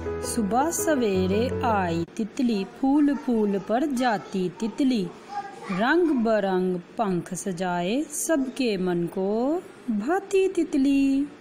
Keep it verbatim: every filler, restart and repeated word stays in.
सुबह सवेरे आई तितली, फूल फूल पर जाती तितली। रंग बरंग पंख सजाए, सबके मन को भाती तितली।